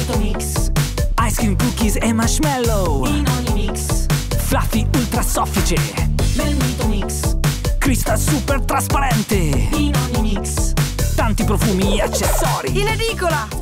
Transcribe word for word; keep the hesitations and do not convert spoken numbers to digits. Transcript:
Vitamix. Ice cream, cookies e marshmallow. In ogni mix. Fluffy ultra soffice. Nel Vitamix. Crystal super trasparente. In ogni mix. Tanti profumi e accessori. In edicola!